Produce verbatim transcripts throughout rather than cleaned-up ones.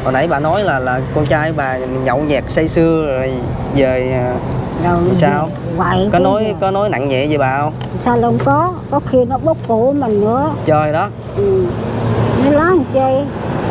Hồi nãy bà nói là là con trai bà nhậu nhẹt say sưa rồi về rồi sao? Vậy Có nói rồi. Có nói nặng nhẹ gì bà không? Sao không có, có khi nó bóp cổ mình nữa. Trời đó. Ừ. Nó làm chơi.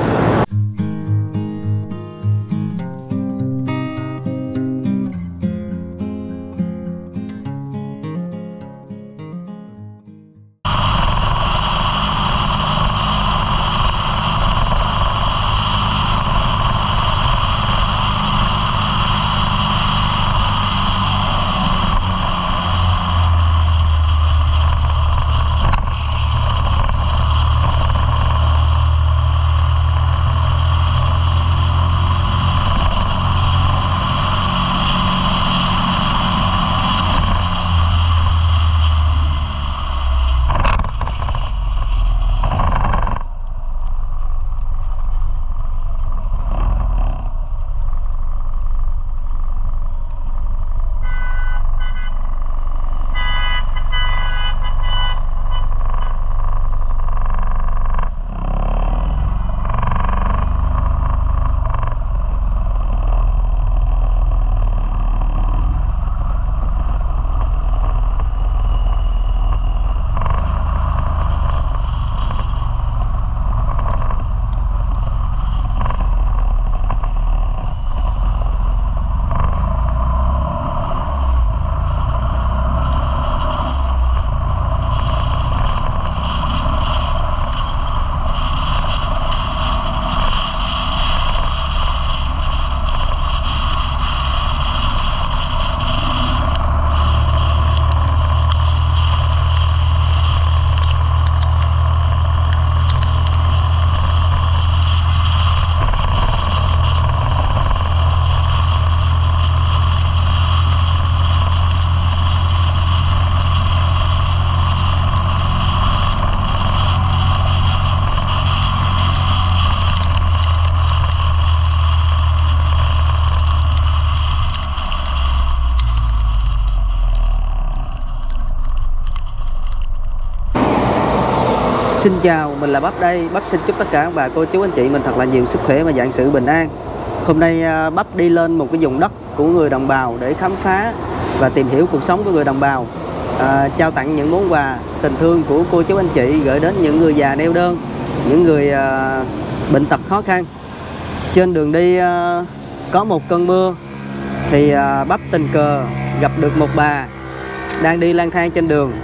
Xin chào, mình là Bắp đây. Bắp xin chúc tất cả các bà, cô, chú, anh chị mình thật là nhiều sức khỏe và vạn sự bình an. Hôm nay Bắp đi lên một cái vùng đất của người đồng bào để khám phá và tìm hiểu cuộc sống của người đồng bào, à, trao tặng những món quà tình thương của cô, chú, anh chị gửi đến những người già neo đơn, những người à, bệnh tật khó khăn. Trên đường đi à, có một cơn mưa thì à, Bắp tình cờ gặp được một bà đang đi lang thang trên đường.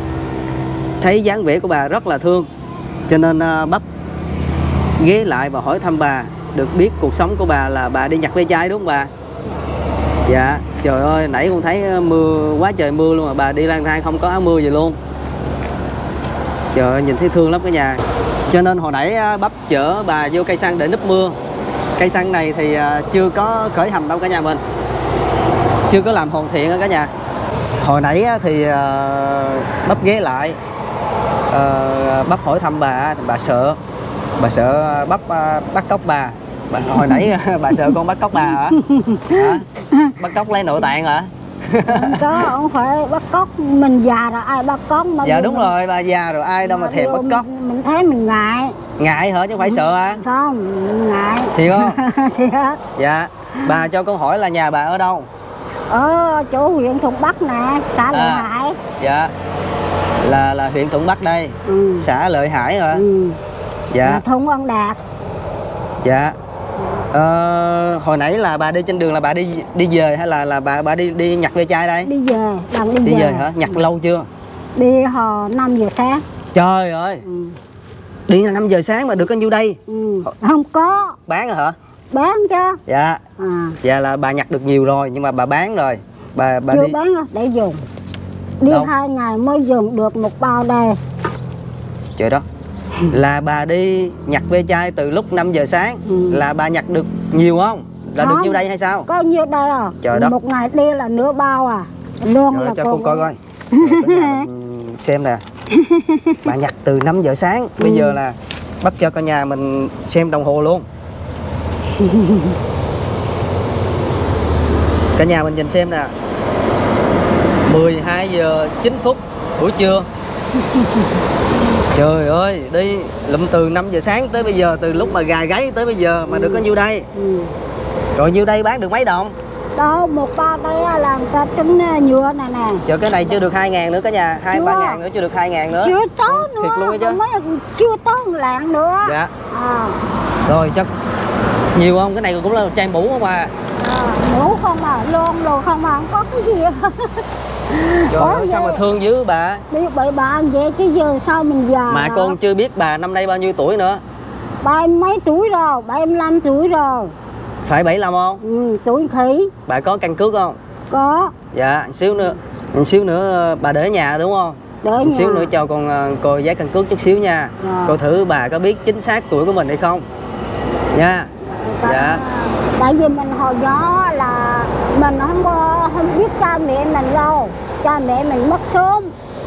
Thấy dáng vẻ của bà rất là thương, cho nên uh, Bắp ghé lại và hỏi thăm bà. Được biết cuộc sống của bà là bà đi nhặt ve chai đúng không bà? Dạ. Trời ơi, nãy con thấy mưa quá trời mưa luôn mà bà đi lang thang không có áo mưa gì luôn. Trời ơi, nhìn thấy thương lắm cả nhà. Cho nên hồi nãy uh, Bắp chở bà vô cây xăng để núp mưa. Cây xăng này thì uh, chưa có khởi hành đâu cả nhà mình, chưa có làm hoàn thiện đó cả nhà. Hồi nãy thì uh, Bắp ghé lại, uh, Bắp hỏi thăm bà, bà sợ, bà sợ Bắp uh, bắt cóc bà. bà. Hồi nãy bà sợ con bắt cóc bà hả? Hả? Bắt cóc lấy nội tạng hả? Không có, không phải bắt cóc, mình già rồi ai bắt cóc mà. Dạ đúng mình... rồi, bà già rồi ai đâu mà, mà thèm bắt cóc. Mình, mình thấy mình ngại. Ngại hả chứ không phải sợ hả? Không, mình ngại. Thiệt không? Thiệt. Dạ. Bà cho con hỏi là nhà bà ở đâu? Ở chỗ huyện Thuận Bắc nè, xã Lợi à, Hải. Dạ. Là là huyện Thuận Bắc đây. Ừ. Xã Lợi Hải hả? Ừ. Dạ. Là thôn Ân Đạt. Dạ. Ờ, hồi nãy là bà đi trên đường là bà đi đi về hay là là bà bà đi đi nhặt ve chai đây? Đi về, đang đi, đi về. về hả? Nhặt ừ. lâu chưa? Đi hồi năm giờ sáng. Trời ơi. Ừ. Đi là năm giờ sáng mà được có nhiêu đây? Ừ. Không có. Bán rồi hả? Bán chứ. Dạ. À. Dạ là bà nhặt được nhiều rồi nhưng mà bà bán rồi. Bà bà chưa đi bán để dùng. Đi đâu? Hai ngày mới dùng được một bao đây. Trời đó. Là bà đi nhặt ve chai từ lúc năm giờ sáng. Ừ. Là bà nhặt được nhiều không? Là không, được nhiêu đây hay sao? Có nhiêu đây à? Trời đất. Một ngày đi là nửa bao à. Luôn rồi, là cho con con coi coi. Rồi, xem nè. Bà nhặt từ năm giờ sáng. Bây ừ. giờ là Bắp cho cả nhà mình xem đồng hồ luôn. Cả nhà mình nhìn xem nè, mười hai giờ chín phút buổi trưa. Trời ơi, đi lụm từ năm giờ sáng tới bây giờ, từ lúc mà gà gáy tới bây giờ mà ừ. được có nhiêu đây? Ừ. Rồi nhiêu đây bán được mấy đồng? Đâu, một bao đây là ta tính nhựa này nè. Chờ cái này chưa được hai ngàn nữa cả nhà, hai ba ngàn nữa chưa được hai ngàn nữa. Chưa tới nữa. Thiệt luôn ấy chứ. Mới chưa tới một lạng nữa. Dạ. À. Rồi chắc nhiều không? Cái này cũng là chai mũ không à? À, mũ không à, lon đồ không à, không có cái gì. Trời ơi, sao mà thương dữ bà. Đi bậy bạ vậy chứ giờ sao mình già. Mà hả? con chưa biết bà năm nay bao nhiêu tuổi nữa. Ba mấy tuổi rồi, ba mươi lăm tuổi rồi. Phải bảy mươi lăm không? Ừ, tuổi khỉ. Bà có căn cước không? Có. Dạ, xíu nữa, xíu nữa bà để ở nhà đúng không? Để ở xíu nhà. nữa cho con uh, coi giấy căn cước chút xíu nha. Rồi. Coi thử bà có biết chính xác tuổi của mình hay không nha. Tại, Dạ. Tại vì mình hồi đó là mình không có không biết cha mẹ mình đâu, cha mẹ mình mất sớm,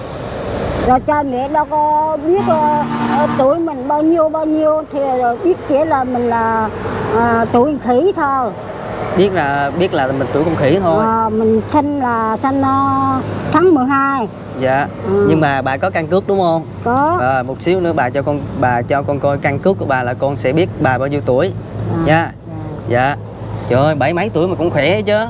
rồi cha mẹ đâu có biết uh, tuổi mình bao nhiêu bao nhiêu, thì rồi biết chỉ là mình là uh, tuổi khỉ thôi. Biết là biết là mình tuổi con khỉ thôi. À, mình sinh là sinh uh, tháng mười hai. Dạ. Ừ. Nhưng mà bà có căn cước đúng không? Có. À, một xíu nữa bà cho con bà cho con coi căn cước của bà là con sẽ biết bà bao nhiêu tuổi À. nha. Dạ. Trời ơi, bảy mấy tuổi mà cũng khỏe chứ.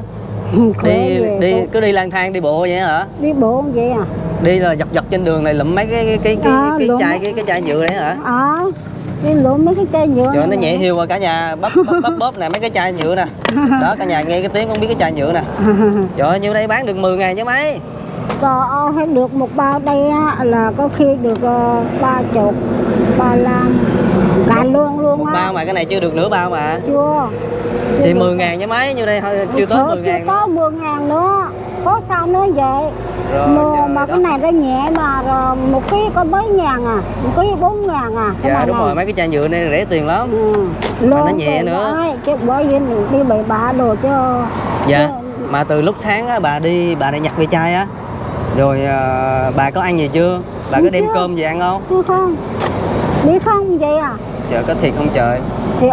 đi đi tôi... cứ đi lang thang đi bộ vậy hả? Đi bộ vậy à? Đi là dọc dọc trên đường này lụm mấy cái cái cái cái, À, cái lụm... chai cái cái chai nhựa đấy hả? À, đi lụm mấy cái chai nhựa. Trời, nó nhẹ hiu qua cả nhà, bóp bóp bóp, bóp nè mấy cái chai nhựa nè. Đó, cả nhà nghe cái tiếng không biết cái chai nhựa nè. Trời ơi, nhiêu đây bán được mười ngàn chứ mấy. Trời ơi, hết được một bao đây á, là có khi được ba chục, ba lăm, cả lương luôn á. Một bao mà cái này chưa được nửa bao mà. Chưa. Thì mười ngàn chứ mấy, nhiêu đây thôi, chưa tới mười ngàn. Chưa có mười ngàn nữa, có sao nữa vậy. Rồi, mà mà đó. Cái này nó nhẹ mà, rồi một ký có mấy ngàn à, một ký bốn ngàn à. Cái Dạ này đúng này. rồi, mấy cái chai nhựa này rẻ tiền lắm. Ừ. Mà nó nhẹ nữa. Đấy, chứ bởi vì mình đi bậy bạ đồ chứ. Dạ, chứ... mà từ lúc sáng á, bà đi, bà đi nhặt ve chai á. Rồi à, bà có ăn gì chưa? Bà Đi có đem chưa? cơm gì ăn không? Chưa không. Đi không vậy à? Trời, có thiệt không trời? Thì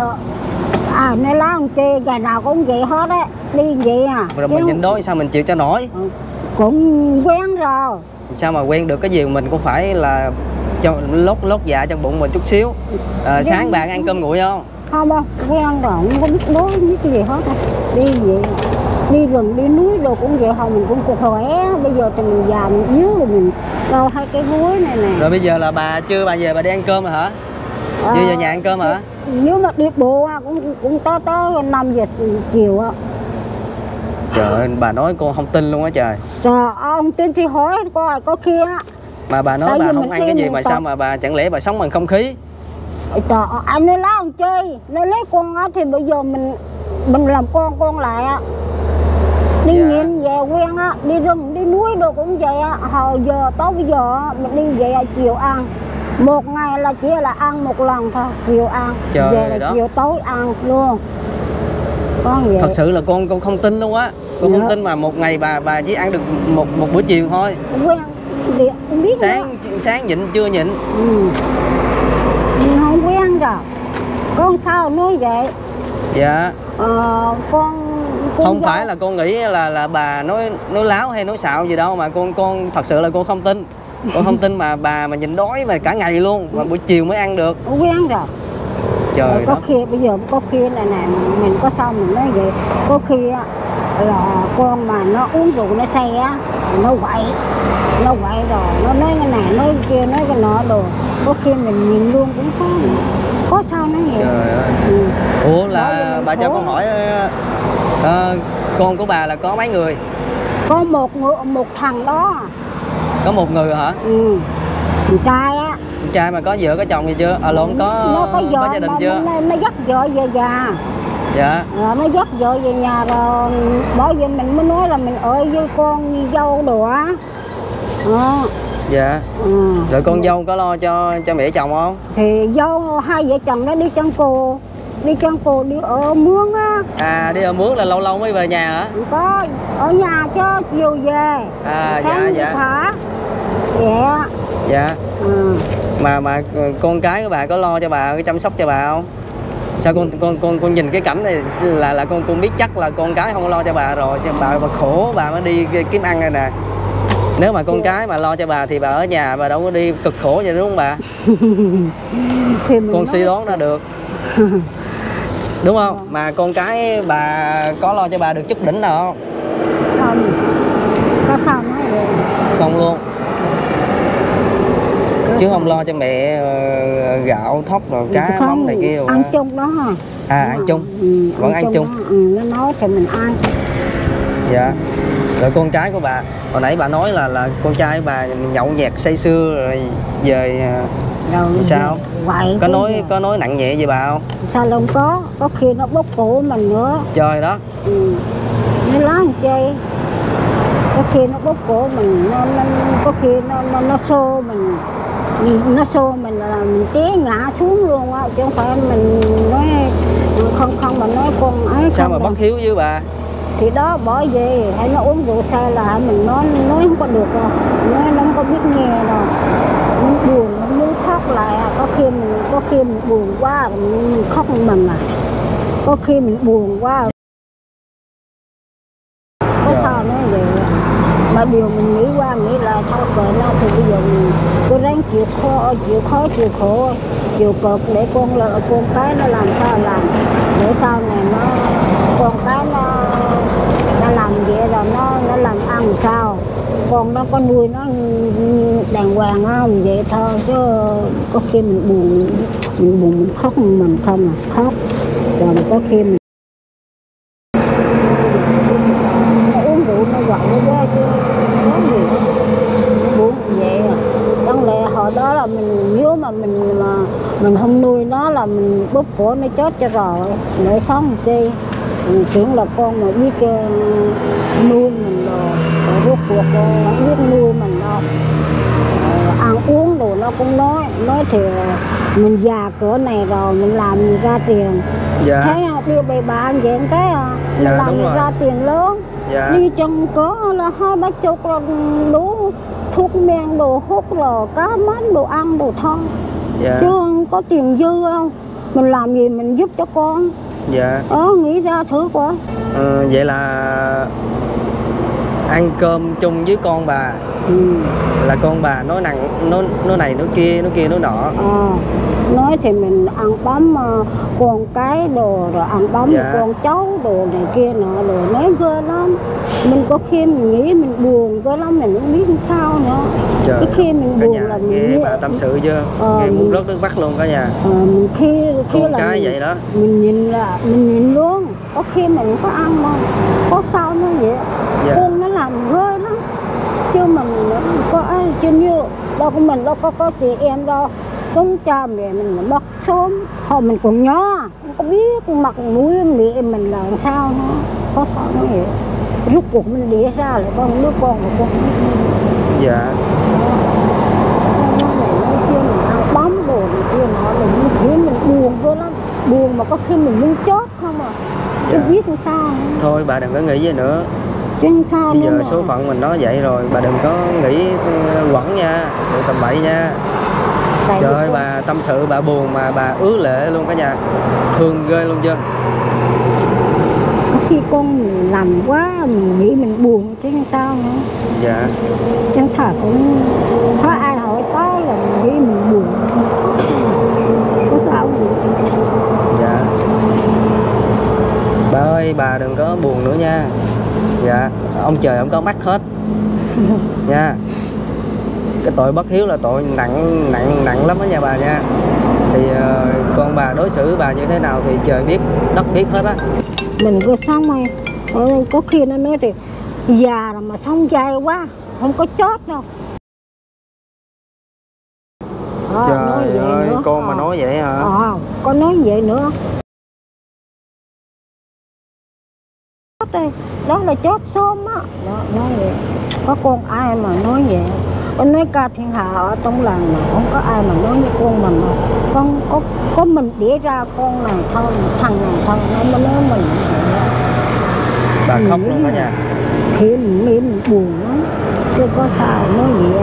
à, nơi lá ông chê, ngày nào cũng vậy hết á, đi vậy à. Rồi mình nhịn đói sao mình chịu cho nổi? Cũng quen rồi. Sao mà quen được, cái gì mình cũng phải là cho lót lót dạ trong bụng mình chút xíu. À, sáng bạn ăn cơm nguội không? Không không, quen rồi, không có biết đói biết cái gì hết. Đi vậy, đi rừng, đi núi đồ cũng vậy, không mình cũng khỏe. Bây giờ thì mình già, mình yếu rồi, mình đâu hai cái gối này nè. Rồi bây giờ là bà chưa, bà về bà đi ăn cơm rồi hả? À, chưa về nhà ăn cơm hả? Nếu mà đi bộ cũng cũng tới tới năm giờ chiều á. Trời ơi, bà nói cô không tin luôn á trời. Trời, ông tin thì hỏi coi có kia á. Mà bà nói tại bà không ăn cái gì mà tao... sao mà bà, chẳng lẽ bà sống bằng không khí? Trời, anh nói lá ông chơi, nó lấy con á thì bây giờ mình mình làm con con lại á. Đi dạ. nghiện về quen á, đi rừng, đi núi đồ cũng vậy á. Hồi giờ, tới bây giờ á, mình đi về chiều ăn. Một ngày là chỉ là ăn một lần thôi, chiều ăn. Trời về là đó. chiều tối ăn luôn. Con vậy. Thật sự là con con không tin luôn á. Con dạ. không tin mà một ngày bà bà chỉ ăn được một một bữa chiều thôi. Quen, đi, không biết sáng nữa. Sáng nhịn chưa nhịn. Ừ. Mình không quen rồi. Con sao nói vậy? Dạ. Ờ, con, con không dâu... phải là con nghĩ là là bà nói nói láo hay nói xạo gì đâu, mà con con thật sự là con không tin. Con không tin mà bà mà nhịn đói mà cả ngày luôn, mà buổi chiều mới ăn được. Quen rồi. Trời rồi, có đó. khi bây giờ có khi này này mình có sao mình nói vậy, có khi á là con mà nó uống rượu nó say á, nó quậy nó quậy rồi nó nói cái này nói cái kia nói cái nọ đồ, có khi mình nhìn luôn cũng có có sao nó vậy. Trời ơi. Ừ. Ủa là bà cho con hỏi uh, con của bà là có mấy người? Có một người, một thằng đó. Có một người hả? Ừ. Con trai á. Con trai mà có vợ có chồng gì chưa? À lộn, có nó có, vợ có gia đình mà chưa? Nó, nó dắt vợ về nhà. Dạ. Rồi nó dắt vợ về nhà rồi bởi vì mình mới nói là mình ở với con như dâu đồ á. À. Dạ. Ừ. Rồi con dâu có lo cho cho mẹ chồng không? Thì dâu hai vợ chồng nó đi chân cồ, đi chân cồ đi ở mướn á. À đi ở mướn là lâu lâu mới về nhà hả? Có ở nhà chứ chiều về. À sáng dạ dạ. Thả. Dạ. Dạ. Ừ. Mà mà con cái của bà có lo cho bà, có chăm sóc cho bà không? Sao con con con con nhìn cái cảnh này là là con con biết chắc là con cái không có lo cho bà rồi, cho bà bà khổ bà mới đi kiếm ăn này nè. Nếu mà con cái mà lo cho bà thì bà ở nhà, bà đâu có đi cực khổ vậy đúng không bà? Thì mình Con nói... suy đoán ra được. Đúng không? Mà con cái bà có lo cho bà được chút đỉnh nào không? Không. Có không nói vậy? Không luôn. Chứ không lo cho mẹ uh, gạo, thóc rồi cá, không, mắm này kia rồi. Ăn chung đó hả? À, ăn chung. Ừ, Vẫn ăn, ăn chung. Ừ, nó nói thì mình ăn. Dạ. Rồi con trai của bà, hồi nãy bà nói là là con trai của bà nhậu nhẹt say sưa rồi về rồi sao? Vậy có nói giờ. có nói nặng nhẹ gì bà không? Sao không có, có khi nó bóp cổ mình nữa. Trời đó. Ừ. Nó lá làm chơi. Có khi nó bóp cổ mình, nó, nó có khi nó nó, nó xô mình, nó xô mình là mình té ngã xuống luôn á, chứ không phải mình nói không không mà nói con ấy. Sao mà bất hiếu với bà? Thì đó bỏ về, hay nó uống rượu say là mình nói nói không có được đâu, nói nó không có biết nghe đâu, nó buồn nó muốn khóc lại, có khi mình có khi mình buồn quá mình khóc mình mà, có khi mình buồn quá có Trời. sao nói vậy. Mà điều mình nghĩ qua nghĩ là sao cỡ nó thì bây giờ mình cứ ráng chịu khó chịu khó chịu khổ chịu cực để con là con cái nó làm sao làm, để sau này nó con cái nó nó làm vậy rồi nó nó làm ăn sao, con nó có nuôi nó đàng hoàng không vậy thôi, chứ có khi mình buồn mình buồn mình khóc mình không à khóc, rồi có khi mình uống rượu nó quậy nó ra chứ có gì buồn vậy à. Chẳng lẽ hồi đó là mình nếu mà mình mà mình không nuôi nó là mình bóp cổ nó chết cho rồi để sống chi. Mình tưởng là con mà biết uh, nuôi mình rồi, rồi rốt cuộc uh, biết nuôi mình đâu. Uh, ăn uống đồ nó cũng nói, nói thì uh, mình già cỡ này rồi mình làm mình ra tiền. Dạ. Thấy uh, đưa bề bạn vậy cái uh, mình Dạ, làm mình rồi. ra tiền lớn. Dạ. Đi chân cỡ là hai ba chục là đủ thuốc men đồ hút rồi cá mắm đồ ăn đồ thôi. Dạ. Chứ không có tiền dư đâu. Mình làm gì mình giúp cho con. Dạ. Ờ, nghĩ ra thử quá. Ừ, vậy là ăn cơm chung với con bà. Ừ. Là con bà nói nặng nói nói này nói kia nói kia nói nọ. Ờ, nói thì mình ăn bám uh, con cái đồ rồi ăn bám Dạ. con cháu đồ này kia nọ rồi nói ghê lắm. Mình có khi mình nghĩ mình buồn ghê lắm mình không biết sao nữa. Trời, cái khi mình cả buồn nhà là mình nghe nghĩ... bà tâm sự chưa? Ờ, Nghe muốn mình... rớt nước mắt luôn cả nhà. Ờ, mình khi khi con là cái mình, vậy đó. Mình nhìn là mình nhìn luôn. Có khi mình có ăn không? Có sao nó vậy? Dạ. Con nó làm ghê lắm. Chứ mình có ai chứ như đâu có mình đâu có có chị em đâu, chúng cha mẹ mình mất sớm hồi mình còn nhỏ không có biết mặt mũi mẹ mình là làm sao nữa, có sao nó vậy, rút cuộc mình đẻ ra lại con đứa con của con. Dạ. Nó này nói kia mình ăn bám đồ này kia nọ là mình khiến mình buồn vô lắm, buồn mà có khi mình muốn chết không à, chứ Dạ. biết làm sao nữa. Thôi bà đừng có nghĩ gì nữa. Chứ sao Bây giờ mà. số phận mình nói vậy rồi, bà đừng có nghĩ quẩn nha, đừng tầm bậy nha. Tại Trời ơi, con... bà tâm sự bà buồn mà bà ứa lệ luôn cả nhà. Thương ghê luôn chưa? Có khi con mình làm quá mình nghĩ mình buồn chứ sao nữa. Dạ. Chẳng thà cũng có ai hỏi tới là mình nghĩ mình buồn. Có sao gì. Dạ. Bà ơi, bà đừng có buồn nữa nha. Dạ, ông trời ông có mắt hết nha. Cái tội bất hiếu là tội nặng nặng nặng lắm đó nha bà nha. Thì uh, con bà đối xử với bà như thế nào thì trời biết đất biết hết á. Mình cứ sống hay có khi nó nói thì già là mà sống dai quá không có chết đâu. À, Trời ơi, con à. Mà nói vậy hả? À, con nói vậy nữa. Đây, đó là chốt sớm á, đó, nói vậy. Có con ai mà nói vậy, con nói ca thiên hạ ở trong làng mà không có ai mà nói như con mình đâu. Con có có mình đẻ ra con này thôi, thằng này thôi, nó mới nói mình. Bà khóc luôn cả nhà. Thì mình nghĩ mình buồn lắm, chứ có sao nói vậy.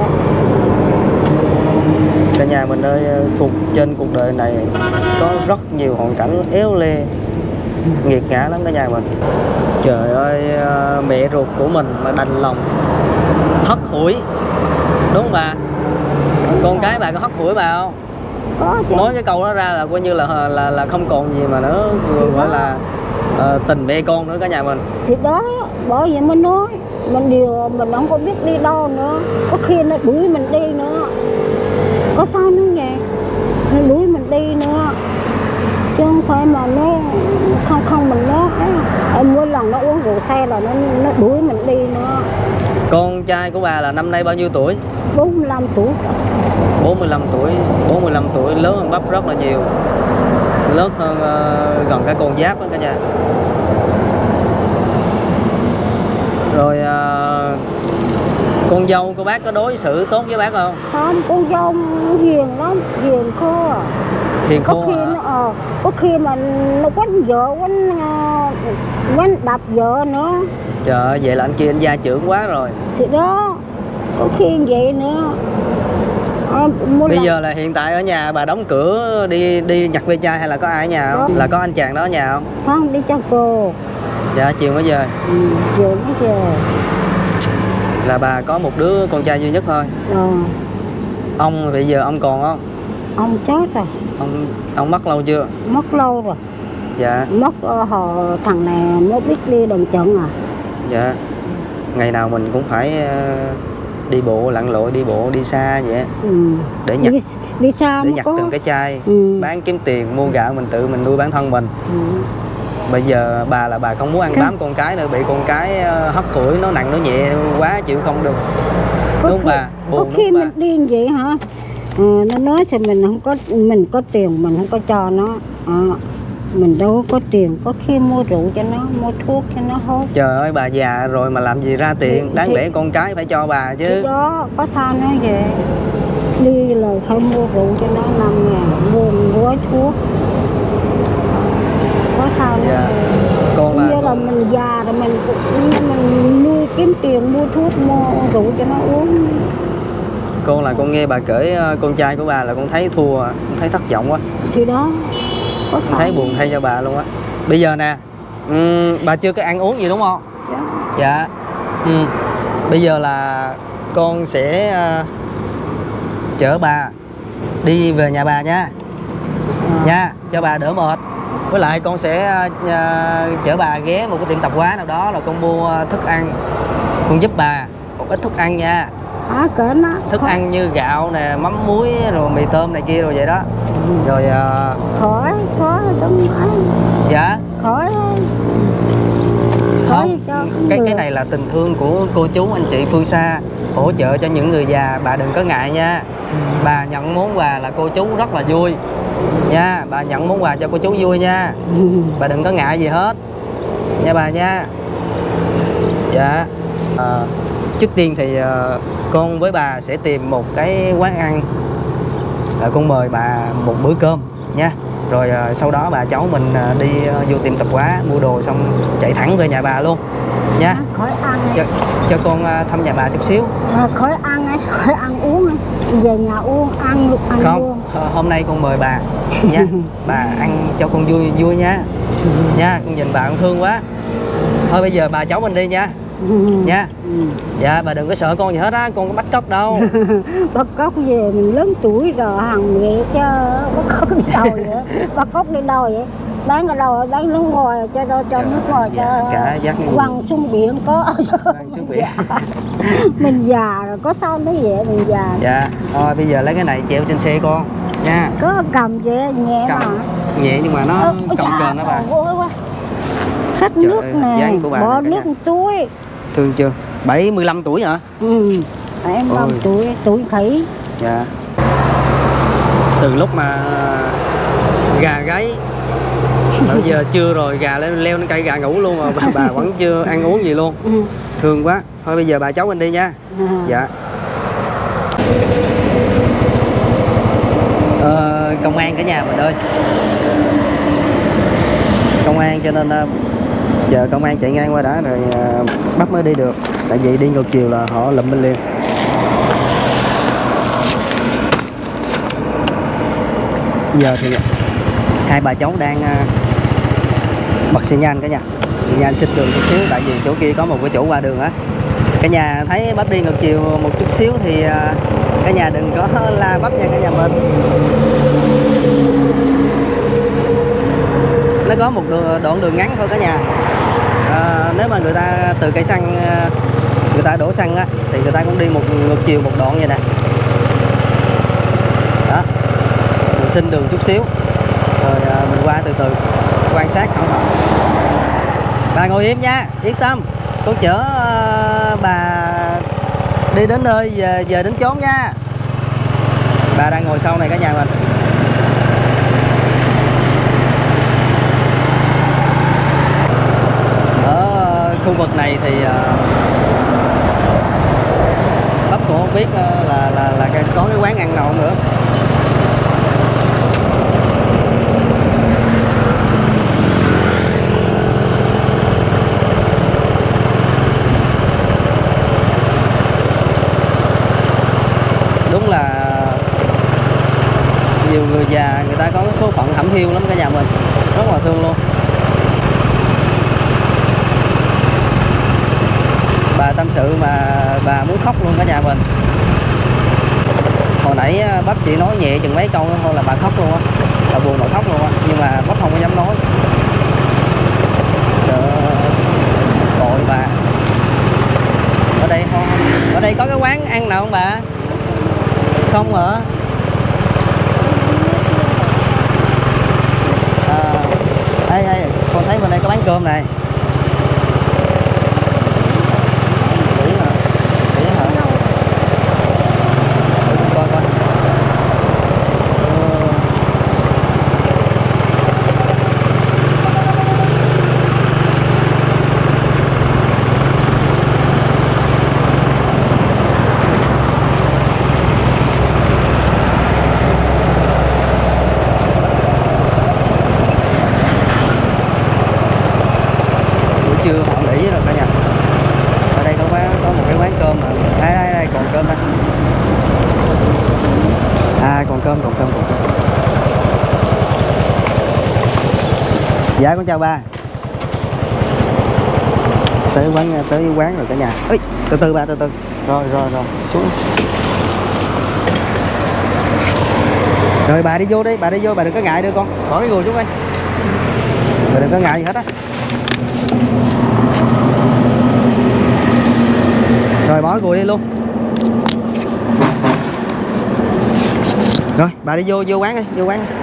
Cả nhà mình ơi, cuộc trên cuộc đời này có rất nhiều hoàn cảnh éo le, nghiệt ngã lắm cả nhà mình. Trời ơi, mẹ ruột của mình mà đành lòng hất hủi, đúng không bà? Con cái bà có hất hủi bà không? Có chứ. Nói cái câu đó ra là coi như là là là không còn gì mà nữa, gọi là uh, tình mẹ con nữa cả nhà mình. Thì đó, bởi vậy mới nói mình điều mình không có biết đi đâu nữa, có khi nó đuổi mình đi nữa, có sao nữa vậy, nó đuổi mình đi nữa, chứ không phải mà nó không không mình nó em mỗi lần nó uống rượu say là nó nó đuổi mình đi nữa. Con trai của bà là năm nay bao nhiêu tuổi? bốn mươi lăm tuổi. bốn mươi lăm tuổi. bốn mươi lăm tuổi, lớn hơn Bắp rất là nhiều, lớn hơn uh, gần cả con Giáp đó cả nhà. Rồi uh, con dâu của bác có đối xử tốt với bác không? Không, con dâu hiền lắm, hiền khô à. Hiền khô có khi hả? nó ờ, có khi mà nó quánh vợ quánh uh, quánh đập vợ nữa. Trời ơi, vậy là anh kia anh gia trưởng quá rồi. Thì đó, có khi vậy nữa. À, Bây lần... giờ là hiện tại ở nhà bà đóng cửa đi đi nhặt ve chai hay là có ai ở nhà không? Đó. Là có anh chàng đó ở nhà không? Không, đi cho cô. Dạ, chiều mới về. Ừ, chiều mới về. Là bà có một đứa con trai duy nhất thôi. Ờ. Ông bây giờ ông còn không? Ông chết rồi. Ông ông mất lâu chưa? Mất lâu rồi. Dạ. Mất uh, hồi thằng này mới biết đi đường trận à. Dạ. Ngày nào mình cũng phải uh, đi bộ lặn lội, đi bộ đi xa vậy. Ừ. Để nhặt đi, đi xa để nhặt có... từng cái chai, ừ. bán kiếm tiền mua gạo mình tự mình nuôi bản thân mình. Ừ. Bây giờ bà là bà không muốn ăn bám con cái nữa, bị con cái uh, hất hủi nó nặng nó nhẹ quá chịu không được. Có Đúng khi, bà, buồn có khi đúng mình bà. đi như vậy hả? À, nó nói thì mình không có mình có tiền mình không có cho nó. À, mình đâu có tiền, có khi mua rượu cho nó, mua thuốc cho nó hút. Trời ơi, bà già rồi mà làm gì ra tiền, thì, đáng thì, lẽ con cái phải cho bà chứ. Thì đó, có sao nói vậy. Đi là phải mua rượu cho nó năm ngàn, mua một gói thuốc. Có sao nói Dạ. vậy. Con là, Như là con... mình già rồi mình mình nuôi kiếm tiền mua thuốc mua rượu cho nó uống. Con là con nghe bà kể con trai của bà là con thấy thua, con thấy thất vọng quá. Thì đó, có Con thấy buồn thay cho bà luôn á. Bây giờ nè, um, bà chưa có ăn uống gì đúng không? Dạ. Dạ. Um, bây giờ là con sẽ uh, chở bà đi về nhà bà nha. À. Nha, cho bà đỡ mệt. Với lại con sẽ uh, chở bà ghé một cái tiệm tạp hóa nào đó là con mua thức ăn, con giúp bà một ít thức ăn nha. À, cỡ nó Thức khỏi. ăn như gạo nè, mắm muối rồi mì tôm này kia rồi vậy đó. Ừ. Rồi uh... khỏi khỏi đúng rồi. Dạ. Khỏi Không, cái cái này là tình thương của cô chú anh chị phương xa hỗ trợ cho những người già, bà đừng có ngại nha. Ừ. Bà nhận món quà là cô chú rất là vui nha, bà nhận món quà cho cô chú vui nha. Ừ. Bà đừng có ngại gì hết nha bà nha. Dạ. À, trước tiên thì uh, con với bà sẽ tìm một cái quán ăn, rồi con mời bà một bữa cơm nha. Rồi uh, sau đó bà cháu mình uh, đi uh, vô tiệm tạp hóa mua đồ xong chạy thẳng về nhà bà luôn nha. À, khỏi ăn cho, cho con uh, thăm nhà bà chút xíu. À, khỏi ăn ấy, khỏi ăn uống ấy. Về nhà uống ăn luôn ăn không luôn. Hôm nay con mời bà nha. Bà ăn cho con vui vui nha. Nha, con nhìn bà con thương quá. Thôi bây giờ bà cháu mình đi nha. Nha. Dạ, bà đừng có sợ con gì hết á, con có bắt cóc đâu. Bắt cóc về mình lớn tuổi rồi hàng mẹ chứ bắt cóc đi đâu vậy? Bắt cóc đi đâu vậy? Bán ở đâu? Bán nước ngoài cho đâu cho nước ngoài cho cả dắt quăng xuống biển có. Quăng xuống biển. Mình già rồi có sao nói vậy mình già. Dạ, thôi bây giờ lấy cái này treo trên xe con nha. Có cầm vậy nhẹ cầm, mà. Nhẹ nhưng mà nó Ờ, cồng kềnh đó bà. Xách nước nè, bỏ nước một túi. Thương chưa? bảy mươi lăm tuổi hả? Ừ, bảy mươi lăm tuổi, tuổi khỉ. Dạ. Từ lúc mà gà gáy bây giờ trưa rồi gà lên leo lên cây gà ngủ luôn mà bà, bà vẫn chưa ăn uống gì luôn. Ừ. Thương quá. Thôi bây giờ bà cháu mình đi nha. À. Dạ. Ờ, công an cả nhà mình ơi. Công an cho nên uh, chờ công an chạy ngang qua đã rồi uh, bắt mới đi được. Tại vì đi ngược chiều là họ lụm bên liền. Giờ thì hai bà cháu đang uh, bật xi nhan cả nhà. Xi nhan xích đường chút xíu tại vì chỗ kia có một cái chỗ qua đường á. Cả nhà thấy bắp đi ngược chiều một chút xíu thì cả nhà đừng có la bắp nha cả nhà mình. Nó có một đoạn đường ngắn thôi cả nhà. À, nếu mà người ta từ cây xăng người ta đổ xăng á thì người ta cũng đi một ngược chiều một đoạn vậy nè. Đó, mình xin đường chút xíu rồi mình qua từ từ quan sát cẩn thận. Bà ngồi im nha, yên tâm, con chở uh, bà đi đến nơi về, về đến chốn nha. Bà đang ngồi sau này cả nhà mình. Ở khu vực này thì uh, bắp cũng không biết uh, là là là có cái quán ăn nào nữa. Đúng là nhiều người già người ta có cái số phận hẩm hiu lắm cả nhà mình, rất là thương luôn. Bà tâm sự mà bà muốn khóc luôn cả nhà mình. Hồi nãy bắp chỉ nói nhẹ chừng mấy câu nữa thôi là bà khóc luôn á, bà buồn bà khóc luôn á, nhưng mà bắp không có dám nói, sợ tội bà. Ở đây không, ở đây có cái quán ăn nào không bà? Không hả? À, đây, đây, con thấy bên đây có bán cơm này. Kỹ hả? Kỹ hả? Coi coi. Chưa họ nghỉ rồi cả nhà. Ở đây có quán, có một cái quán cơm này. Đây đây đây còn cơm đây. À còn cơm còn cơm còn cơm. Dạ con chào ba. Tới quán tới quán rồi cả nhà. Ê, từ từ ba từ từ. Rồi rồi rồi xuống. Rồi bà đi vô đi, bà đi vô, bà đừng có ngại đưa con. Bỏ cái gùi xuống đây. Bà đừng có ngại gì hết á. Rồi bỏ gùi đi luôn. Rồi bà đi vô vô quán đi, vô quán đi.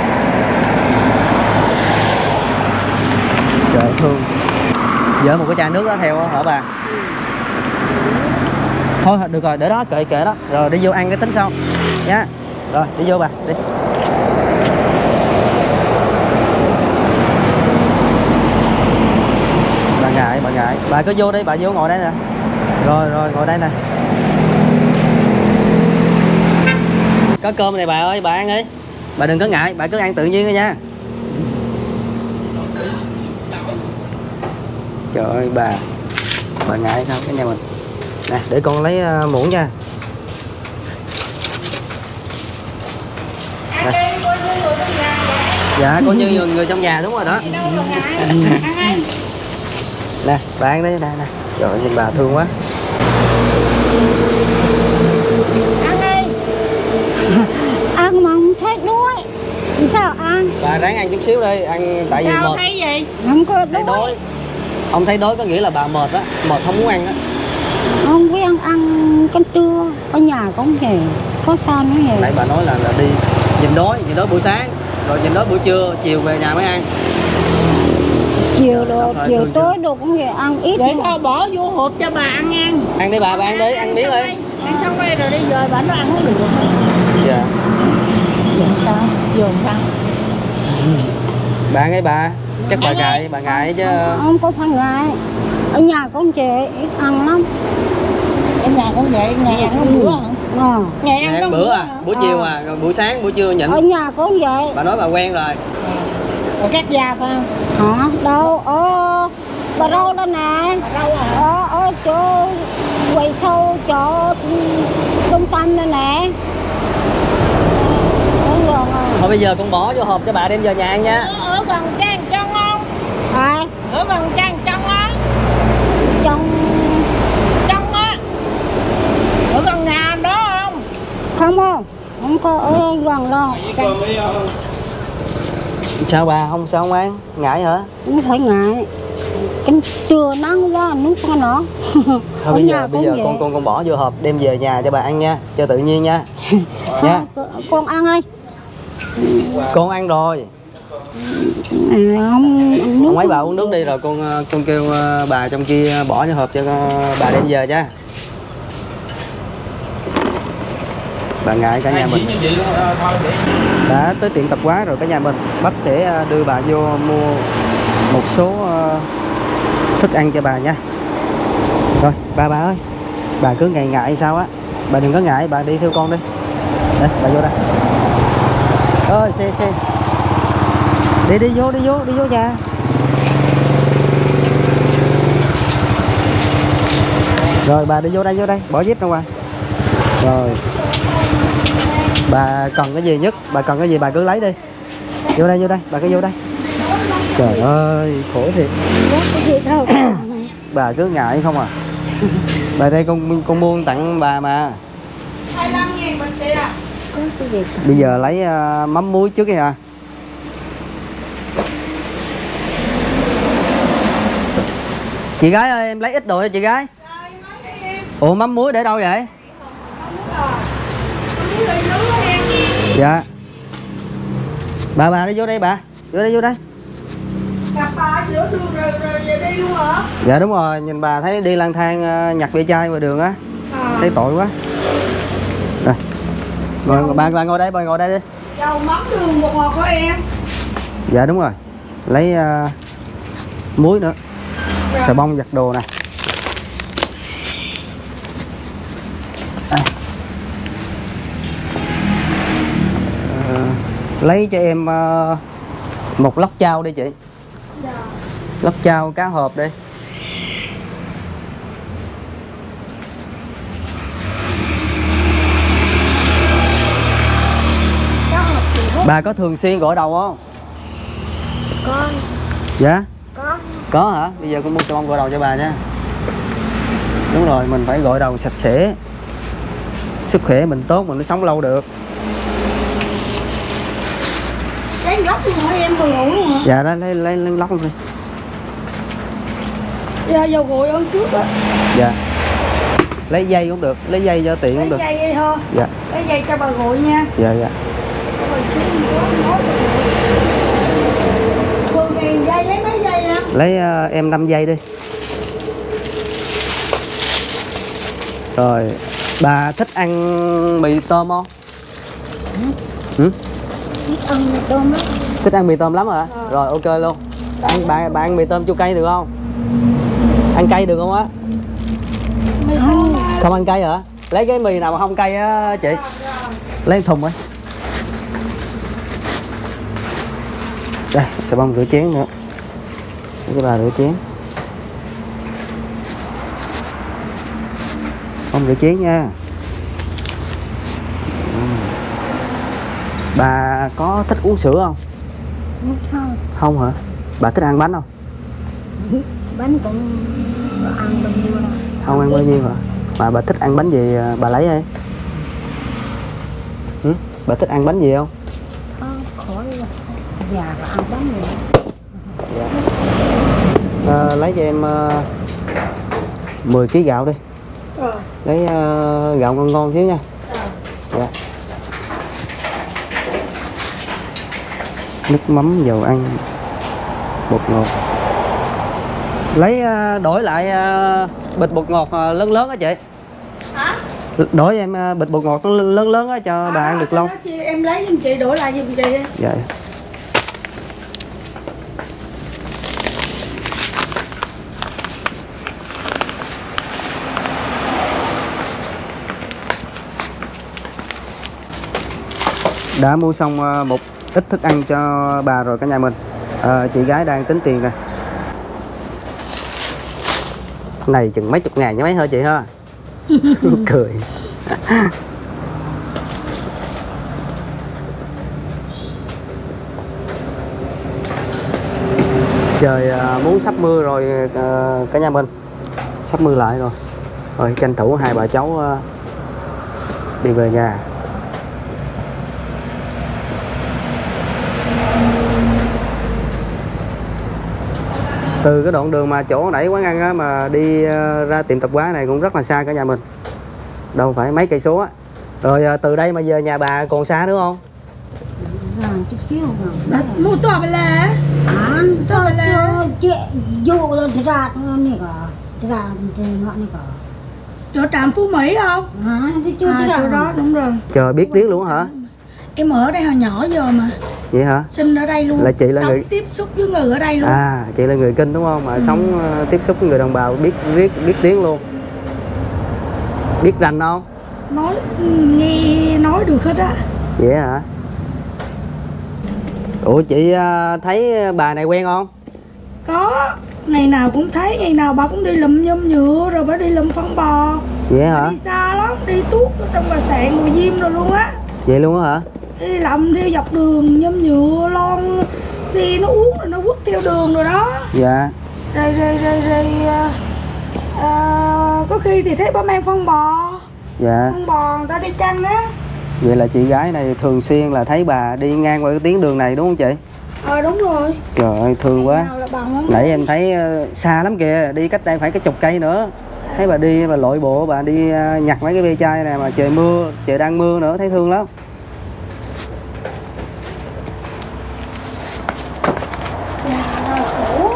Trời thương. Dỡ một cái chai nước đó theo hả bà? Thôi được rồi, để đó kệ kệ đó. Rồi đi vô ăn cái tính sau nha. Rồi đi vô bà, đi. Bà ngại, bà ngại. Bà cứ vô đi, bà vô ngồi đây nè. Rồi rồi ngồi đây nè. Có cơm này bà ơi, bà ăn đi. Bà đừng có ngại, bà cứ ăn tự nhiên thôi nha. Trời ơi bà. Bà ngại sao cái nhà mình. Nè để con lấy uh, muỗng nha. Nè. Dạ coi như người, người trong nhà đúng rồi đó. Nè bà ăn đi nè nè. Trời ơi nhìn bà thương quá. Ăn đi. Ăn mà không thấy đuối. Sao ăn? Bà ráng ăn chút xíu đi, ăn tại vì sao mệt. thấy gì? Không có đuối. Thấy đói. Không thấy đói có nghĩa là bà mệt á, mệt không muốn ăn á. Không biết ăn ăn canh trưa, ở nhà cũng vậy, có sao nữa vậy? Nãy bà nói là, là đi nhìn đói, nhìn đói buổi sáng, rồi nhìn đói buổi trưa, chiều về nhà mới ăn. Chiều đồ, chiều tối đồ cũng vậy, ăn ít. Vậy thôi bỏ vô hộp cho bà ăn ăn. Ăn đi bà, bà ăn đi, ăn miếng đi. Ăn xong đây rồi đi về bà nó ăn không được. Dạ. Giờ sao? Giờ sao? Bà ăn đi bà, chắc bà ngại, bà ngại chứ. Không, không có phải ngại. Ở nhà con chị ít ăn lắm. Ở nhà cũng vậy, ngày ăn có bữa hả? Ờ. Ngày ăn có bữa à, buổi chiều à, rồi buổi sáng, buổi trưa nhịn. Ở nhà cũng vậy. Bà nói bà quen rồi. Rồi cắt da phải không? Hả? Đâu? Ở Bà Râu đó nè. Bà Râu à? Ở, ở chỗ quầy sâu chỗ trung tâm đó nè. Thôi bây giờ con bỏ vô hộp cho bà đem về nhà ăn nha. Ở, ở gần trang chân không? Ai? Ở gần trang chân không? Trong Chân Sao bà không sao không ăn? Ngại hả? Không phải ngại. Cánh trưa nắng quá nước con nữa. Thôi bây giờ bây giờ con con con bỏ vô hộp đem về nhà cho bà ăn nha, cho tự nhiên nha. Nha. Con ăn ơi. Con ăn rồi. À, không, Không mấy bà uống nước đi rồi con con kêu bà trong kia bỏ vô hộp cho bà đem về nha. Bà ngại cả nhà mình đã tới tiệm tạp hóa rồi cả nhà mình. Bắp sẽ đưa bà vô mua một số thức ăn cho bà nha. Rồi bà bà ơi, bà cứ ngại ngại sao á, bà đừng có ngại, bà đi theo con đi. Đây bà vô đây. Ơi xe xe đi đi vô đi vô đi vô nhà. Rồi bà đi vô đây vô đây bỏ dép ra ngoài. Rồi bà cần cái gì nhất, bà cần cái gì bà cứ lấy đi. Vô đây vô đây bà cứ vô đây. Trời ơi khổ thiệt. Bà cứ ngại không à. Bà đây con con mua tặng bà mà. hai mươi lăm ngàn bịch chị à. Bây giờ lấy uh, mắm muối trước đi hả? Chị gái ơi em lấy ít đồ cho chị gái. Ủa mắm muối để đâu vậy? Dạ. Bà bà đi vô đây bà. Vô đây vô đây. Gặp bà giữa đường rồi rồi về đi luôn hả? Dạ đúng rồi, nhìn bà thấy đi lang thang uh, nhặt ve chai ngoài đường á. À. Thấy tội quá. Rồi. Ngồi, bà, bà ngồi đây, bà ngồi đây đi. Dầu mắm đường bột ngọt của em. Dạ đúng rồi. Lấy uh, muối nữa. Rồi. Xà bông giặt đồ nè. À. Uh, lấy cho em uh, một lóc chao đi chị. Dạ. Lóc chao cá hộp đi. Bà có thường xuyên gội đầu không? Con. Dạ? Có. Có hả? Bây giờ con mua xà bông gội đầu cho bà nha. Đúng rồi, mình phải gội đầu sạch sẽ. Sức khỏe mình tốt, mình mới sống lâu được. Cái lóc luôn hả em, vừa ngủ luôn hả? Dạ đó, lấy, lấy, lấy lóc luôn đi. Dạ, dầu gội hơn trước á. Dạ. Lấy dây cũng được, lấy dây cho tiện cũng được. Lấy dây thôi. Dạ. Lấy dây cho bà gội nha. Dạ dạ. mười ngàn dây, lấy mấy dây hả? Lấy uh, em năm dây đi. Rồi, bà thích ăn mì tôm không? Ừ? Thích ăn mì tôm lắm. Thích ăn mì tôm lắm hả? À. Rồi ok luôn. Ăn, bà, bà ăn mì tôm chua cay được không? Ăn cay được không á? Không. Không ăn cay hả? Lấy cái mì nào mà không cay á chị. Lấy thùng ấy. Đây, xà bông rửa chén nữa. Để cho bà rửa chén. Không rửa chén nha. Bà có thích uống sữa không? Không. Không hả? Bà thích ăn bánh không? Bánh cũng ăn bao nhiêu đâu. Không ăn bao nhiêu hả? Mà bà thích ăn bánh gì bà lấy đi. Ừ? Bà thích ăn bánh gì không? Không, khỏi rồi. Già và ăn bánh gì. Dạ. À, lấy cho em uh, mười ký gạo đi. Ờ. Lấy uh, gạo ngon ngon xíu nha. Ờ. Dạ. Nước mắm, dầu ăn, bột ngọt. Lấy uh, đổi lại uh, bịch bột ngọt uh, lớn lớn á chị. Hả? Đổi em uh, bịch bột ngọt lớn lớn á cho à, bà ăn được lâu. Chị, em lấy giùm chị, đổi lại giùm chị. Dạ. Đã mua xong một ít thức ăn cho bà rồi cả nhà mình. À, chị gái đang tính tiền nè. Này chừng mấy chục ngàn nha mấy hả chị ha? Cười. Trời à, muốn sắp mưa rồi à, cả nhà mình. Sắp mưa lại rồi. Rồi tranh thủ hai bà cháu à, đi về nhà. Từ cái đoạn đường mà chỗ nãy quán ăn á, mà đi ra tiệm tạp hóa này cũng rất là xa cả nhà mình, đâu phải mấy cây số á. Rồi từ đây mà giờ nhà bà còn xa nữa không? Làm chút xíu Đặt mua tòa bà là ăn tòa bà là chị vô lên thì ra này cả thì ra thì ngọn này cả chỗ trạm Phú Mỹ không? à cái chỗ À, chỗ đó đúng rồi. Trời, biết tiếng luôn hả? Em ở đây hồi nhỏ giờ mà. Vậy hả? Sinh ở đây luôn. Là chị là sống người tiếp xúc với người ở đây luôn. À, chị là người Kinh đúng không? Mà Ừ. sống uh, tiếp xúc với người đồng bào, biết biết biết tiếng luôn. Biết rành không? Nói nghe nói được hết á. Vậy hả? Ủa chị uh, thấy bà này quen không? Có, ngày nào cũng thấy, ngày nào bà cũng đi lụm nhôm nhựa rồi bà đi lụm phân bò. Vậy Bà hả? đi xa lắm, đi tuốt ở trong bà sạn Mùi Diêm rồi luôn á. Vậy luôn á hả? Đi lầm theo dọc đường nhôm nhựa lon xe nó uống rồi nó quất theo đường rồi đó. Dạ. Rồi rồi rồi rồi à, à, có khi thì thấy bà mang phân bò. Dạ. Phân bò người ta đi chăn đó. Vậy là chị gái này thường xuyên là thấy bà đi ngang qua cái tuyến đường này đúng không chị? Ờ đúng rồi. Trời ơi thương quá. Nào là bà không Nãy em thấy uh, xa lắm kìa, đi cách đây phải cái chục cây nữa. Thấy bà đi, bà lội bộ, bà đi uh, nhặt mấy cái ve chai này mà trời mưa, trời đang mưa nữa, thấy thương lắm. Dạ, rồi khổ.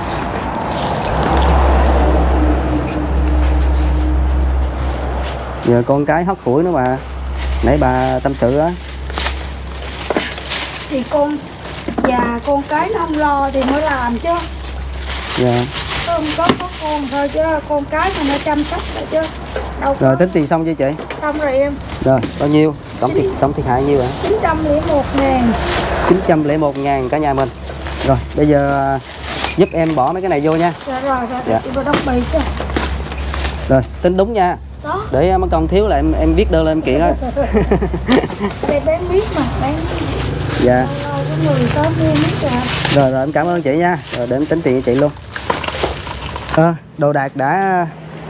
Giờ con cái hất củi nữa mà. Nãy bà tâm sự á. Thì con già con cái nó không lo thì mới làm chứ. Dạ. Không có có con thôi chứ con cái mà nó chăm sóc lại chứ. Đâu có. Rồi tính tiền xong chưa chị? Xong rồi em. Rồi, bao nhiêu? Tổng thiệt tổng thiệt hại nhiêu ạ? chín trăm lẻ một ngàn. chín trăm lẻ một ngàn cả nhà mình. Rồi, bây giờ uh, giúp em bỏ mấy cái này vô nha. Dạ rồi, rồi Dạ. chị vào đóng bì chứ. Rồi, tính đúng nha. Đó. Để uh, mấy con thiếu là em em viết đơn lên em kiện á. Đây bán biết mà, bán Dạ. lâu lâu có người tới mua miếng kìa. Rồi rồi em cảm ơn chị nha. Rồi để em tính tiền cho chị luôn. À, đồ đạc đã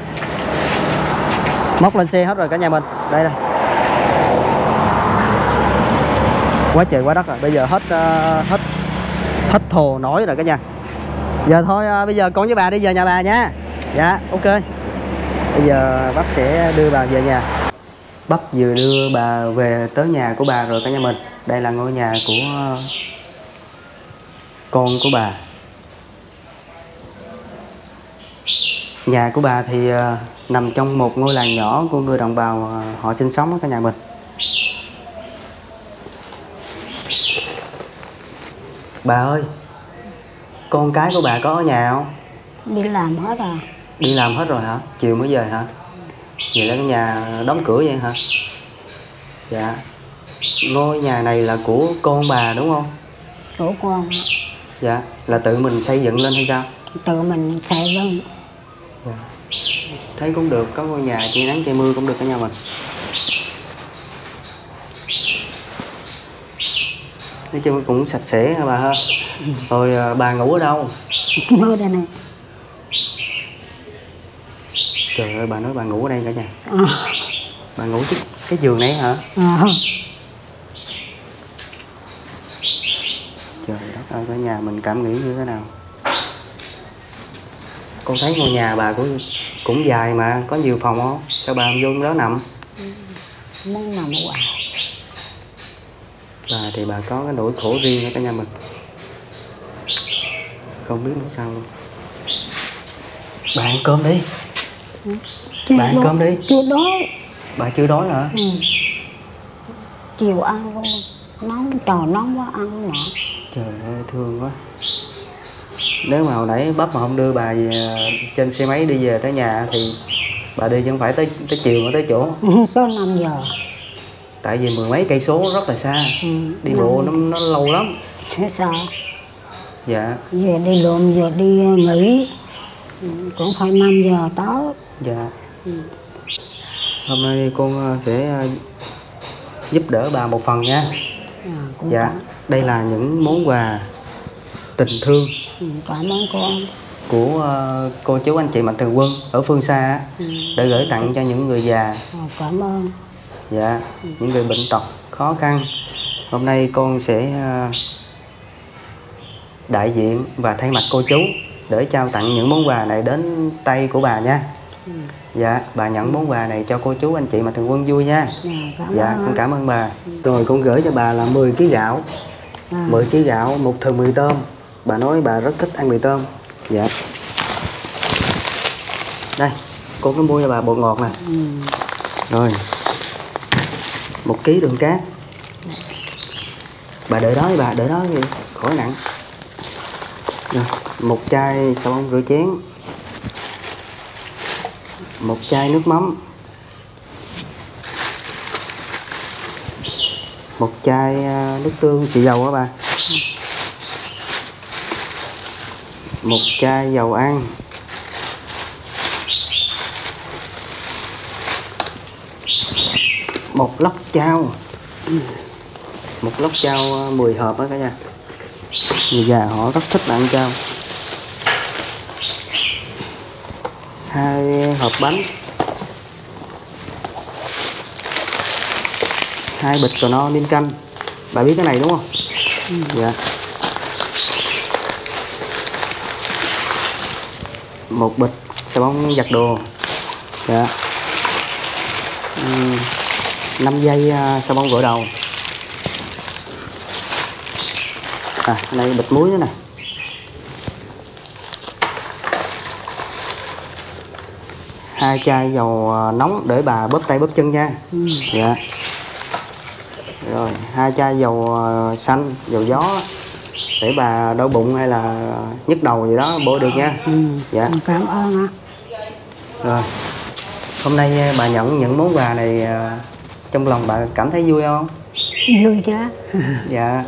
móc lên xe hết rồi cả nhà mình. Đây đây. Quá trời quá đất rồi. Bây giờ hết uh, hết hết thồ nổi rồi cả nhà. Giờ thôi uh, bây giờ con với bà đi về nhà bà nha. Dạ ok. Bây giờ bắp sẽ đưa bà về nhà. Bắp vừa đưa bà về tới nhà của bà rồi cả nhà mình. Đây là ngôi nhà của uh, con của bà. Nhà của bà thì uh, nằm trong một ngôi làng nhỏ của người đồng bào uh, họ sinh sống ở cả nhà mình. Bà ơi, con cái của bà có ở nhà không? đi làm hết rồi. Đi làm hết rồi hả? Chiều mới về hả? Vậy là cái nhà đóng cửa vậy hả? Dạ. Ngôi nhà này là của con bà đúng không? Của con Dạ. Là tự mình xây dựng lên hay sao? tự mình xây lên. Dạ. Thấy cũng được, có ngôi nhà che nắng che mưa cũng được cả nhà mình. Nói chung cũng sạch sẽ hả bà ha. Rồi à, bà ngủ ở đâu? Ngồi đây này. Trời ơi, bà nói bà ngủ ở đây cả nhà. À. Bà ngủ cái, cái giường này hả? À. Trời đất ơi, cả nhà mình cảm nghĩ như thế nào? Con thấy ngôi nhà bà cũng cũng dài mà, có nhiều phòng không? Sao bà không vô đó nằm? Muốn nằm ở ngoài. Bà thì bà có cái nỗi khổ riêng ở cả nhà mình. Không biết nói sao luôn. Bà ăn cơm đi. Bà ăn cơm đi. Chưa đói. Bà chưa đói hả? Ừ. Chiều ăn luôn. Nóng, trời nóng quá ăn không nọ. Trời ơi, thương quá. Nếu mà hồi nãy bắp mà không đưa bà về, trên xe máy đi về tới nhà thì bà đi chứ không phải tới tới chiều mới tới chỗ. Có năm giờ. Tại vì mười mấy cây số rất là xa. Ừ. Đi bộ nó, nó lâu lắm. Thế sao? Dạ. Về đi lượm, về đi nghỉ. Ừ, cũng phải năm giờ tới. Dạ. Ừ. Hôm nay con sẽ giúp đỡ bà một phần nha. À, cũng Dạ. cảm, Đây là những món quà tình thương ừ, cảm ơn con. của uh, cô chú anh chị mạnh thường quân ở phương xa Ừ. để gửi tặng cho những người già. À, cảm ơn. Dạ. Những người bệnh tật khó khăn. Hôm nay con sẽ uh, đại diện và thay mặt cô chú để trao tặng những món quà này đến tay của bà nha. Ừ. Dạ, bà nhận món quà này cho cô chú anh chị Mạnh Thường Quân vui nha. Dạ, cảm dạ ơn. con cảm ơn bà. Rồi con gửi cho bà là mười ký gạo, à. mười ký gạo, một thùng mì tôm. Bà nói bà rất thích ăn mì tôm. Dạ. Đây, con có mua cho bà bột ngọt nè. Ừ. Rồi, một ký đường cát. Bà đợi đó đi bà, đợi đó đi, khỏi nặng. Rồi, một chai xà bông rửa chén, một chai nước mắm, một chai nước tương xì dầu á bà, một chai dầu ăn, một lốc chao, một lốc chao mười hộp đó cả nhà. Người già họ rất thích ăn chao. Hai hộp bánh, hai bịch cờ no ninh canh. Bà biết cái này đúng không? Ừ. Dạ. Một bịch xà bông giặt đồ. Dạ. năm giây xà bông gội đầu. À, này bịch muối nữa nè. Hai chai dầu nóng để bà bóp tay bóp chân nha. Ừ. Dạ. Rồi, hai chai dầu xanh, dầu gió để bà đau bụng hay là nhức đầu gì đó bôi được nha. Ừ. Dạ. Cảm ơn ạ. Rồi. Hôm nay bà nhận những món quà này, trong lòng bà cảm thấy vui không? Vui chứ. Dạ.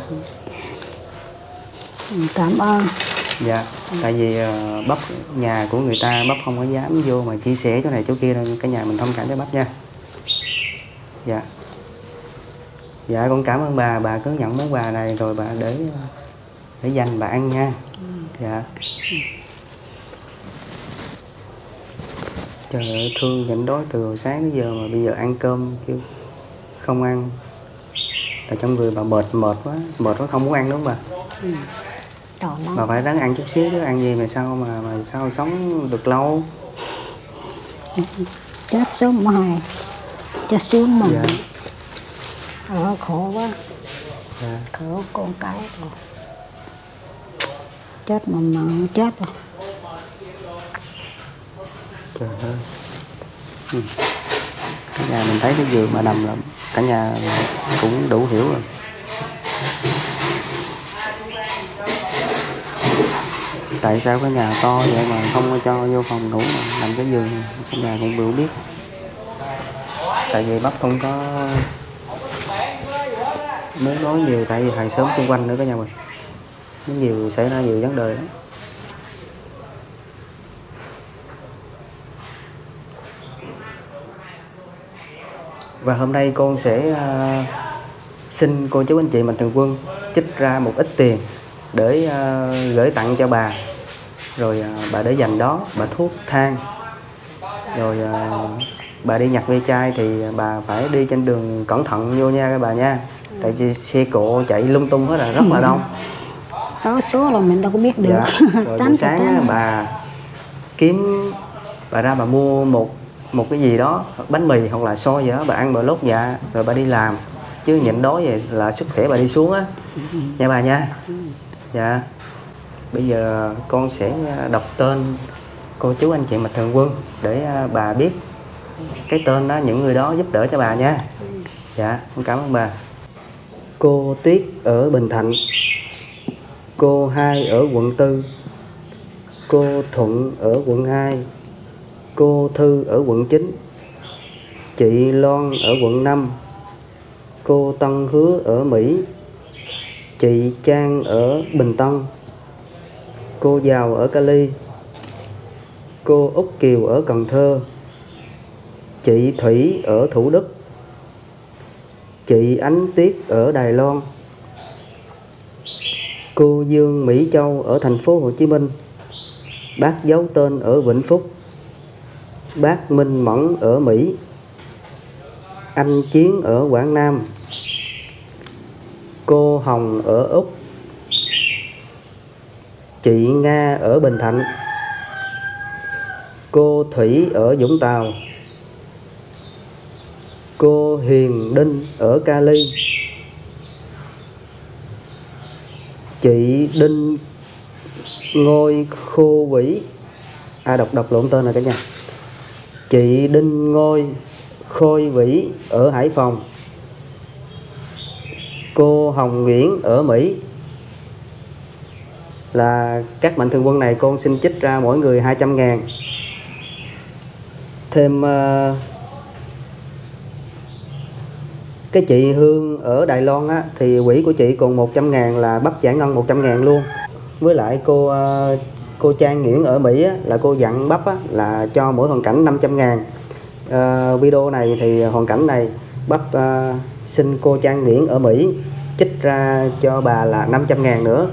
Cảm ơn. Dạ, tại vì uh, bắp nhà của người ta bắp không có dám vô mà chia sẻ chỗ này chỗ kia đâu, cả nhà mình thông cảm cho bắp nha. Dạ. Dạ con cảm ơn bà, bà cứ nhận món quà này rồi bà để để dành bà ăn nha. Dạ. Trời ơi, thương nhịn đói từ hồi sáng đến giờ mà bây giờ ăn cơm kêu không ăn. Ở trong người bà mệt mệt quá, mệt quá không muốn ăn đúng không bà? Ừ. Bà phải ráng ăn chút xíu chứ ăn gì mà sao mà mà sao sống được lâu. Chết sớm mai, chết sớm mà. Dạ. Ờ, khổ quá. Dạ. Khổ con cái rồi. Chết mà mà chết rồi. Trời ơi. Ừ. Cả nhà mình thấy cái giường mà nằm là cả nhà cũng đủ hiểu rồi. Tại sao cái nhà to vậy mà không cho vô phòng ngủ mà nằm cái giường này, cả nhà cũng đều biết. Tại vì bắp không có muốn nói nhiều, tại vì hàng xóm xung quanh nữa cả nhà mình. Nó nhiều xảy ra nhiều vấn đề đó. Và hôm nay con sẽ uh, xin cô chú anh chị Mạnh Thường Quân trích ra một ít tiền để uh, gửi tặng cho bà. Rồi uh, bà để dành đó, bà thuốc thang. Rồi uh, bà đi nhặt ve chai thì bà phải đi trên đường cẩn thận vô nha các bà nha. Tại vì xe cộ chạy lung tung hết là rất là đông. Có số là mình đâu có biết được. Dạ. Rồi buổi sáng á, bà kiếm, bà ra bà mua một một cái gì đó, bánh mì hoặc là xôi gì đó, bà ăn bà lót dạ rồi bà đi làm. Chứ nhịn đói vậy là sức khỏe bà đi xuống á. Nha bà nha. Dạ. Bây giờ con sẽ đọc tên cô chú anh chị Mạnh Thường Quân để bà biết cái tên đó, những người đó giúp đỡ cho bà nha. Dạ, con cảm ơn bà. Cô Tuyết ở Bình Thạnh, cô Hai ở quận tư, cô Thuận ở quận hai, cô Thư ở quận chín, chị Loan ở quận năm, cô Tân Hứa ở Mỹ, chị Trang ở Bình Tân, cô Giàu ở Cali, cô Úc Kiều ở Cần Thơ, chị Thủy ở Thủ Đức, chị Ánh Tuyết ở Đài Loan, cô Dương Mỹ Châu ở thành phố Hồ Chí Minh, bác giấu tên ở Vĩnh Phúc, bác Minh Mẫn ở Mỹ, anh Chiến ở Quảng Nam, cô Hồng ở Úc, chị Nga ở Bình Thạnh, cô Thủy ở Vũng Tàu, cô Hiền Đinh ở Cali, chị Đinh Ngôi Khô Vĩ, à đọc đọc lộn tên rồi cả nhà, chị Đinh Ngôi Khôi Vĩ ở Hải Phòng, cô Hồng Nguyễn ở Mỹ. Là các mạnh thường quân này con xin trích ra mỗi người hai trăm ngàn. Thêm uh, cái chị Hương ở Đài Loan á, thì quỹ của chị còn một trăm ngàn, là bắp giải ngân một trăm ngàn luôn. Với lại cô uh, cô Trang Nguyễn ở Mỹ á, là cô dặn bắp á, là cho mỗi hoàn cảnh năm trăm ngàn. Uh, video này thì hoàn cảnh này bắp uh, xin cô Trang Nguyễn ở Mỹ trích ra cho bà là năm trăm ngàn nữa.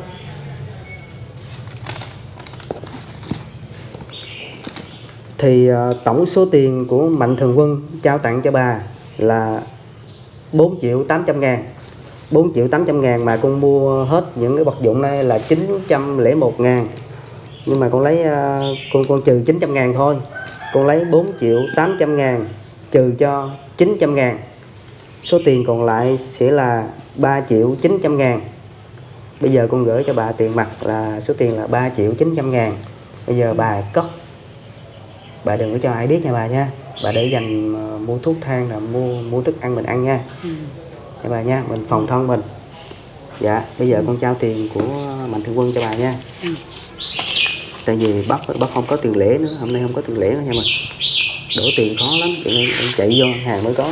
Thì uh, tổng số tiền của mạnh thường quân trao tặng cho bà là bốn triệu tám trăm ngàn. bốn triệu tám trăm ngàn mà con mua hết những cái vật dụng này là chín trăm lẻ một ngàn. Nhưng mà con lấy uh, con con trừ chín trăm ngàn thôi. Con lấy bốn triệu tám trăm ngàn trừ cho chín trăm ngàn. Số tiền còn lại sẽ là ba triệu chín trăm ngàn. Bây giờ con gửi cho bà tiền mặt là số tiền là ba triệu chín trăm ngàn. Bây giờ bà cất, bà đừng có cho ai biết nha bà nha. Bà để dành uh, mua thuốc thang, là mua mua thức ăn mình ăn nha. Ừ. Nha bà nha, mình phòng thân mình. Dạ, bây giờ ừ. con trao tiền của mạnh thường quân cho bà nha. Ừ. Tại vì bác bác không có tiền lẻ nữa, hôm nay không có tiền lẻ nữa nha mình. Đổ tiền khó lắm, cho nên em chạy vô ngân hàng mới có.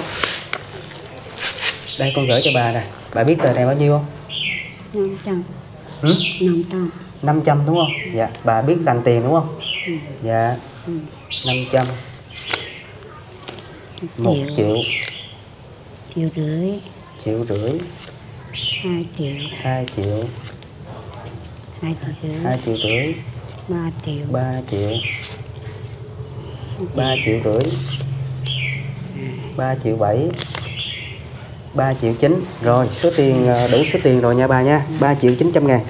Đây con gửi cho bà nè. Bà biết tờ này bao nhiêu không? năm trăm. Ừ? năm trăm. năm trăm đúng không? Dạ, bà biết đành tiền đúng không? Ừ. Dạ. Ừ. năm trăm. một triệu. Triệu rưỡi. Triệu rưỡi. hai triệu. hai triệu. hai triệu rưỡi. hai triệu rưỡi. ba triệu. ba triệu. ba triệu rưỡi. ba triệu bảy. ba triệu chín. Rồi, số tiền đủ số tiền rồi nha bà nha. ba triệu chín trăm ngàn.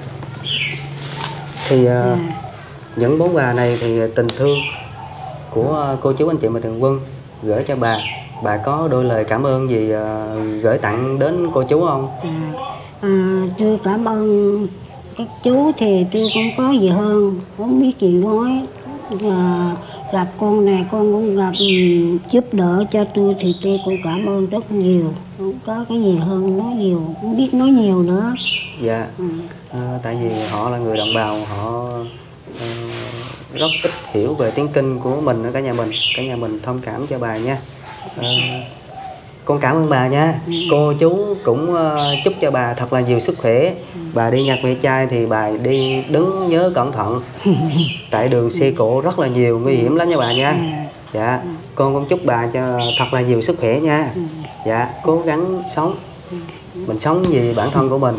Thì uh, yeah. những món quà này thì tình thương của cô chú anh chị mạnh thường quân gửi cho bà. Bà có đôi lời cảm ơn gì uh, gửi tặng đến cô chú không? À, à, tôi cảm ơn các chú thì tôi không có gì hơn, không biết gì nói. À, gặp con này con cũng gặp giúp đỡ cho tôi thì tôi cũng cảm ơn rất nhiều. Không có cái gì hơn nói nhiều, không biết nói nhiều nữa. Dạ. Ừ. À, tại vì họ là người đồng bào, họ uh, rất ít hiểu về tiếng Kinh của mình ở cả nhà mình. Cả nhà mình thông cảm cho bà nha. Uh, con cảm ơn bà nha. Ừ. Cô chú cũng uh, chúc cho bà thật là nhiều sức khỏe. Ừ. Bà đi nhặt ve chai thì bà đi đứng nhớ cẩn thận. Tại đường xe cộ rất là nhiều, nguy hiểm lắm nha bà nha. Dạ, con cũng chúc bà cho thật là nhiều sức khỏe nha. Dạ, cố gắng sống. Mình sống vì bản thân của mình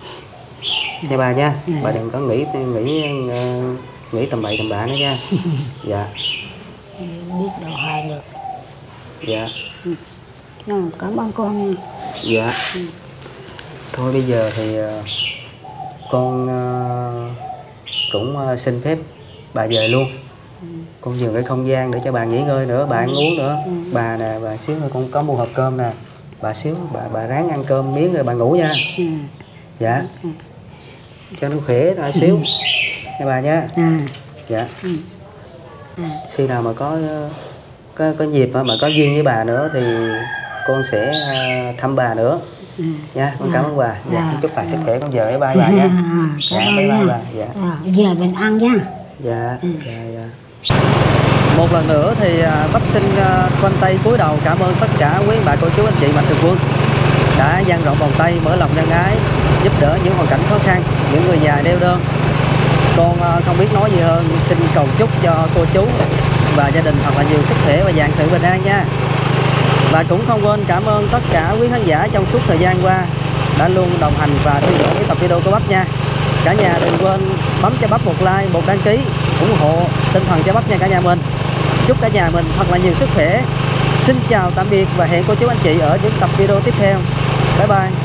nha bà nha. Bà đừng có nghĩ nghĩ uh, nghĩ tầm bậy tầm bạ nữa nha. Dạ. Biết đâu hai được. Dạ. Ừ. Cảm ơn con. Dạ. Ừ. Thôi bây giờ thì uh, con uh, cũng uh, xin phép bà về luôn. Ừ. Con nhường cái không gian để cho bà nghỉ ngơi nữa, bà ăn uống nữa. Ừ. Bà nè, bà xíu nữa con có mua hộp cơm nè. Bà xíu, bà bà ráng ăn cơm miếng rồi bà ngủ nha. Ừ. Dạ. Ừ. Cho nó khỏe rồi xíu. Nha bà nha. Ừ. Dạ. Ừ. Ừ. Khi nào mà có có có dịp mà có duyên với bà nữa thì con sẽ thăm bà nữa. Ừ. Nha, con cảm ơn bà. Dạ, à, chúc bà à, sức khỏe, con giờ bye bye bà nha. Dạ, bye bye bà. Dạ. À, giờ mình ăn nha. Dạ. Ừ. Dạ, dạ. Một lần nữa thì bác xin khoanh tay cúi đầu cảm ơn tất cả quý bà cô chú anh chị mạnh thường quân đã dang rộng vòng tay, mở lòng nhân ái, giúp đỡ những hoàn cảnh khó khăn, những người già neo đơn. Con không biết nói gì hơn, xin cầu chúc cho cô chú và gia đình thật là nhiều sức khỏe và vạn sự bình an nha. Và cũng không quên cảm ơn tất cả quý khán giả trong suốt thời gian qua đã luôn đồng hành và theo dõi tập video của Bắp nha. Cả nhà đừng quên bấm cho Bắp một like, một đăng ký, ủng hộ tinh thần cho Bắp nha cả nhà mình. Chúc cả nhà mình thật là nhiều sức khỏe. Xin chào tạm biệt và hẹn cô chú anh chị ở những tập video tiếp theo. Bye bye.